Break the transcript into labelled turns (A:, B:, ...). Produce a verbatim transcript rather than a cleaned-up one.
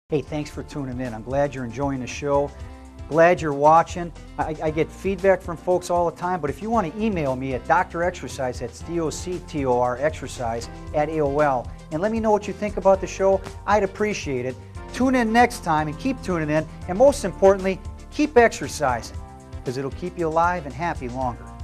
A: Hey, thanks for tuning in. I'm glad you're enjoying the show. Glad you're watching. I, I get feedback from folks all the time, but if you want to email me at drexercise, that's D O C T O R exercise at A O L, and let me know what you think about the show, I'd appreciate it. Tune in next time and keep tuning in, and most importantly, keep exercising, because it'll keep you alive and happy longer.